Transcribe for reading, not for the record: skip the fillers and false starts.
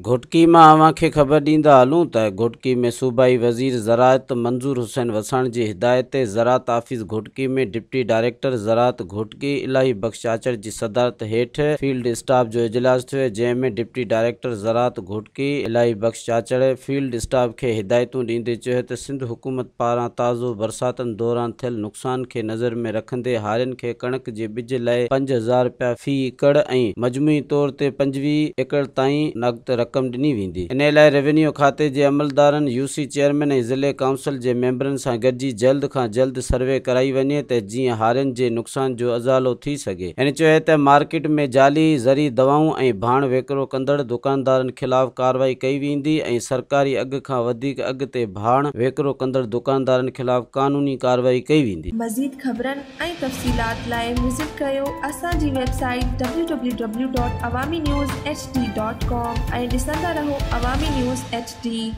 घुटकी में अवांखे ख़बर ॾींदा हलूं त घुटकी में सूबाई वज़ीर ज़राअत मंज़ूर हुसैन वसाण जी हिदायत ते ज़राअत आफ़िस घुटकी में डिप्टी डायरेक्टर ज़राअत घुटकी इलाही बख़्श चाचड़ जी सदारत हेठ फील्ड स्टाफ जो इजलास थियो, जंहिंमें डिप्टी डायरेक्टर ज़राअत घुटकी इलाही बख़्श चाचड़ फील्ड स्टाफ खे हिदायतूं ॾींदे चयो त सिंध हुकूमत पारां ताज़ो बरसातनि दौरान थियल नुक़सान खे नज़र में रखंदे हारियुनि खे कणक जे ॿिज लाइ 5000 रुपया फ़ी एकड़ ऐं मजमूई तौर ते 25 एकड़ ताईं नक़द रक़म ॾिनी वेंदी। इन लाइ रेवेन्यू खाते जे अमलदारनि, यूसी चेयरमैन ऐं ज़िले काउंसिल जे मेंबरनि सां गॾिजी जल्द खां जल्द सर्वे कराई वञे त जीअं हारियुनि जे नुक़सान जो अज़ालो थी सघे। हिन चयो त मार्केट में जाली ज़री दवाऊं ऐं भाण विकिरो कंदड़ दुकानदारनि ख़िलाफ़ कार्रवाई कई वेंदी ऐं सरकारी अघ खां वधीक अघ ते भाण विकिरो कंदड़ दुकानदारनि ख़िलाफ़ कानूनी कार्रवाई कई वेंदी। मज़ीद ख़बरनि ऐं तफ़सीलात लाइ विज़िट कयो असांजी वेबसाइट www.awamiNewsHD.com ऐं ॾिसंदा रहो अवामी न्यूज़ HD।